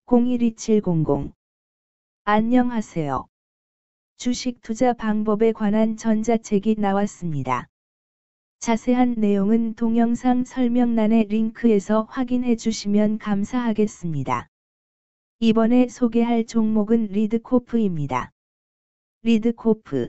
012700. 안녕하세요. 주식 투자 방법에 관한 전자책이 나왔습니다. 자세한 내용은 동영상 설명란의 링크에서 확인해 주시면 감사하겠습니다. 이번에 소개할 종목은 리드코프입니다. 리드코프,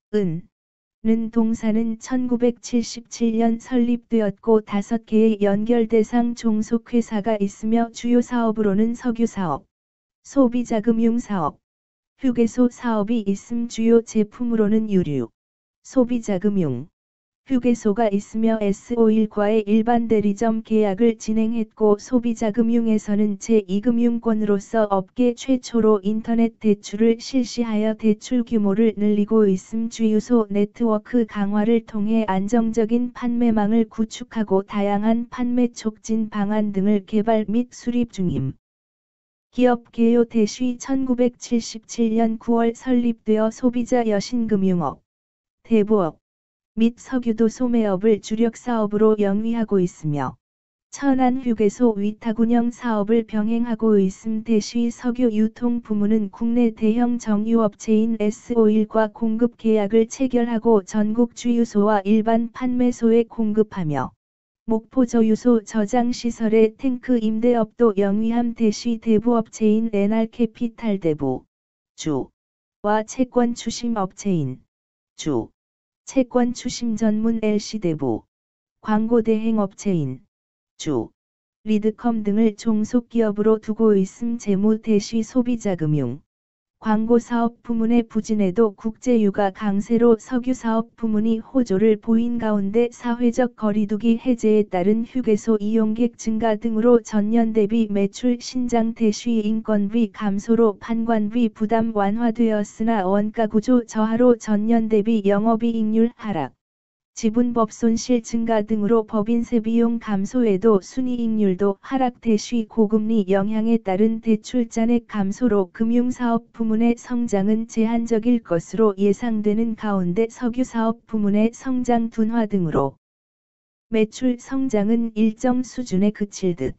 는 동사는 1977년 설립되었고 5개의 연결 대상 종속회사가 있으며 주요 사업으로는 석유사업, 소비자금융사업, 휴게소 사업이 있음. 주요 제품으로는 유류, 소비자금융, 휴게소가 있으며 S-오일과의 일반 대리점 계약을 진행했고 소비자금융에서는 제2금융권으로서 업계 최초로 인터넷 대출을 실시하여 대출 규모를 늘리고 있음. 주유소 네트워크 강화를 통해 안정적인 판매망을 구축하고 다양한 판매 촉진 방안 등을 개발 및 수립 중임. 기업 개요 대시 1977년 9월 설립되어 소비자 여신금융업, 대부업, 및 석유도 소매업을 주력 사업으로 영위하고 있으며 천안 휴게소 위탁 운영 사업을 병행하고 있음. 대시 석유 유통 부문은 국내 대형 정유업체인 S-오일과 공급 계약을 체결하고 전국 주유소와 일반 판매소에 공급하며 목포 저유소 저장시설의 탱크 임대업도 영위함. 대시 대부업체인 NR캐피탈 대부, 주와 채권 추심 업체인 주, 채권 추심 전문 LC대부, 광고 대행 업체인 주, 리드컴 등을 종속기업으로 두고 있음. 재무 대시 소비자금융, 광고사업 부문의 부진에도 국제유가 강세로 석유사업 부문이 호조를 보인 가운데 사회적 거리두기 해제에 따른 휴게소 이용객 증가 등으로 전년 대비 매출 신장. 대시 인건비 감소로 판관비 부담 완화되었으나 원가구조 저하로 전년 대비 영업이익률 하락, 지분법 손실 증가 등으로 법인세 비용 감소에도 순이익률도 하락. 대시 고금리 영향에 따른 대출 잔액 감소로 금융사업 부문의 성장은 제한적일 것으로 예상되는 가운데 석유사업 부문의 성장 둔화 등으로 매출 성장은 일정 수준에 그칠 듯.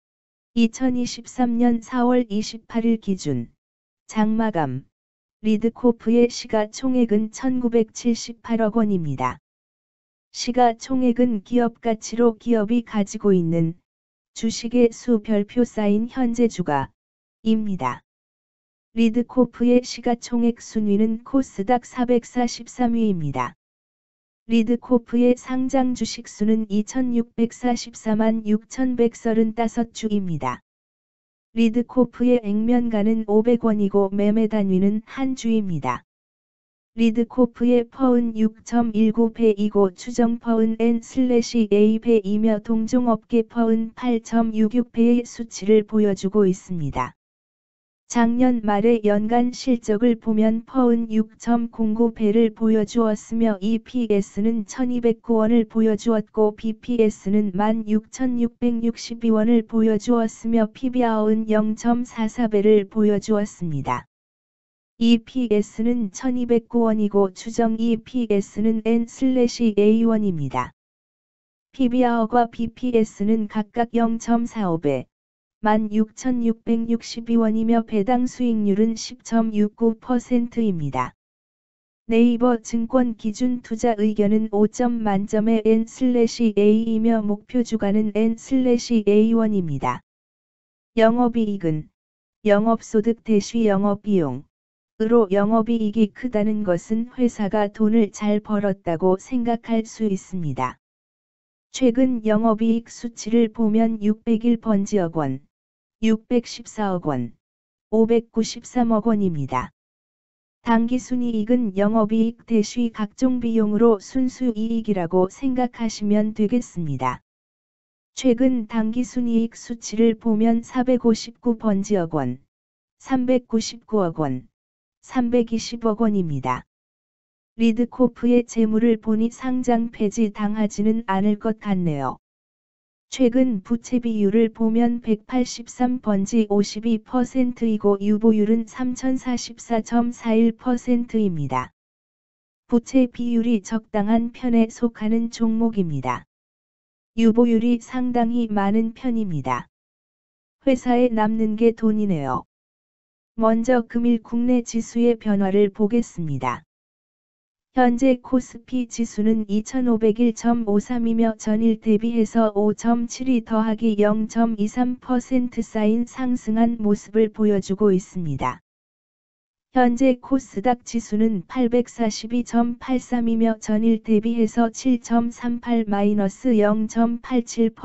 2023년 4월 28일 기준 장마감 리드코프의 시가총액은 1978억 원입니다. 시가총액은 기업가치로 기업이 가지고 있는 주식의 수 별표 쌓인 현재 주가입니다. 리드코프의 시가총액 순위는 코스닥 443위입니다. 리드코프의 상장 주식수는 2644만 6135주입니다. 리드코프의 액면가는 500원이고 매매 단위는 한 주입니다. 리드코프의 퍼은 6.19배이고 추정 퍼은 N/A배이며 동종업계 퍼은 8.66배의 수치를 보여주고 있습니다. 작년 말의 연간 실적을 보면 퍼은 6.09배를 보여주었으며 EPS는 1209원을 보여주었고 BPS는 16,662원을 보여주었으며 PBR은 0.44배를 보여주었습니다. EPS는 1209원이고 추정 EPS는 N/A1입니다. PBR과 BPS는 각각 0.45배, 16,662원이며 배당 수익률은 10.69%입니다. 네이버 증권 기준 투자 의견은 5점 만점의 N/A이며 목표 주가는 N/A1입니다. 영업이익은 영업소득 대시 영업비용 으로 영업이익이 크다는 것은 회사가 돈을 잘 벌었다고 생각할 수 있습니다. 최근 영업이익 수치를 보면 601번지억 원, 614억 원, 593억 원입니다. 당기순이익은 영업이익 대시 각종 비용으로 순수이익이라고 생각하시면 되겠습니다. 최근 당기순이익 수치를 보면 459번지억 원, 399억 원, 320억 원입니다. 리드코프의 재물을 보니 상장 폐지 당하지는 않을 것 같네요. 최근 부채 비율을 보면 183번지 52%이고 유보율은 3044.41%입니다. 부채 비율이 적당한 편에 속하는 종목입니다. 유보율이 상당히 많은 편입니다. 회사에 남는 게 돈이네요. 먼저 금일 국내 지수의 변화를 보겠습니다. 현재 코스피 지수는 2501.53이며 전일 대비해서 5.72 더하기 0.23% 쌓인 상승한 모습을 보여주고 있습니다. 현재 코스닥 지수는 842.83이며 전일 대비해서 7.38-0.87%